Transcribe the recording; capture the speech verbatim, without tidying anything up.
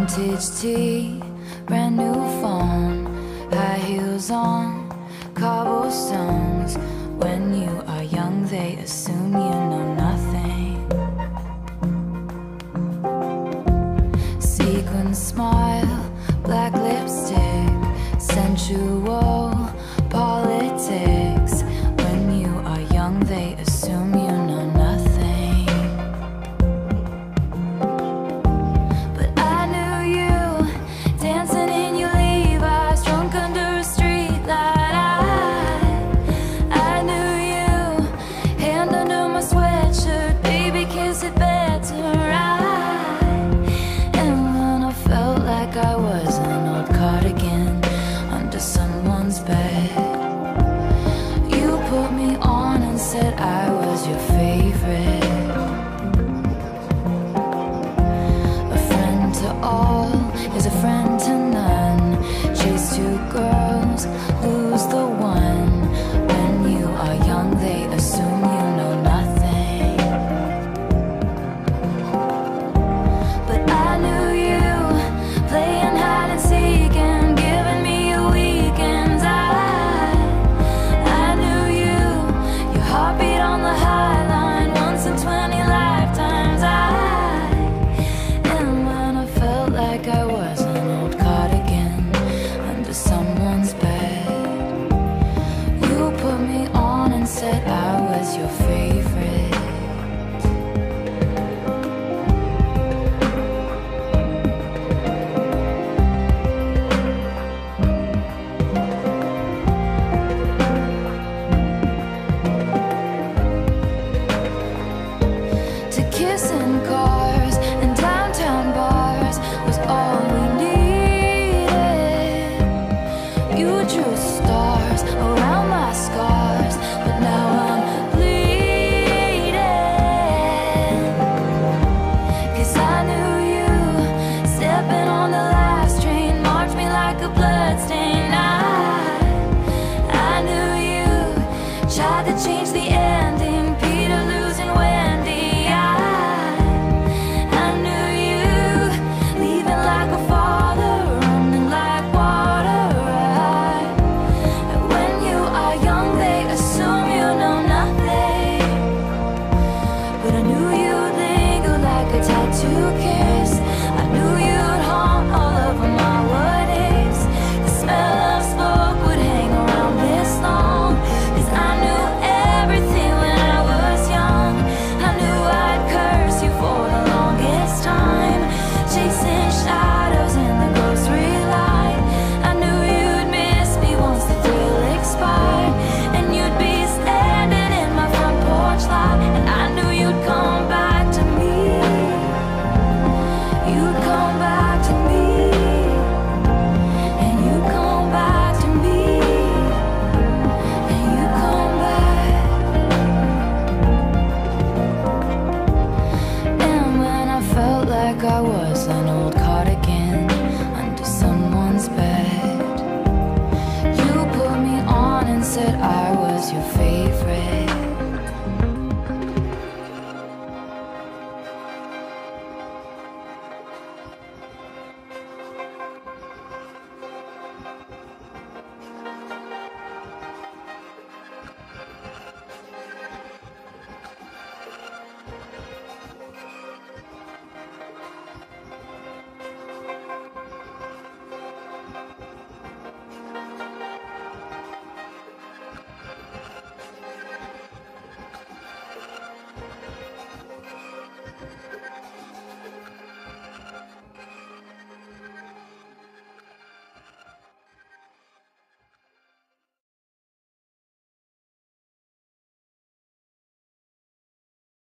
Vintage tea, brand new phone, high heels on, cobblestones. When you are young, they assume you know nothing. Sequin smile, black lipstick, sensual politics. When you are young, they assume you know nothing. But I knew you dancing in your Levi's, drunk under a street light. I, I knew you, hand under my sweatshirt, baby, kiss it better. I, and when I felt like I was an old cardigan under someone's bed, you put me on and said I was your favorite. A friend to all is a friend to none. Chase two girls, lose the one. When you are young, they assume you know nothing. But I knew you, playing hide and seek and giving me your weekends. I, I knew you, your heartbeat on the high line, once in twenty lifetimes. I, and when I felt like I was an old cardigan under someone's bed, you put me on and said I was your favorite. To kiss in cars and downtown bars was all we needed. You drew stars around my scars, but now I'm bleeding. 'Cause I knew you, stepping on the last train, marked me like a bloodstain. I, I knew you, tried to change the ending, Peter losing Wendy. I, I knew you, leaving like a father, running like water. I, and when you are young, they assume you know nothing. But I knew you'd linger like a tattoo kiss. I knew you'd haunt all over my what ifs. The smell of smoke would hang around this long, 'cause I knew everything when I was young. I knew I'd curse you for the longest time, chasing shadows in the grocery line. I knew you'd miss me once the thrill expired, and you'd be standing in my front porch lot, and I knew you'd come back to me. You'd come back to me, and you'd come back to me, and you'd come back. And when I felt like I was an old cardigan under someone's bed, you put me on and said I was your favorite.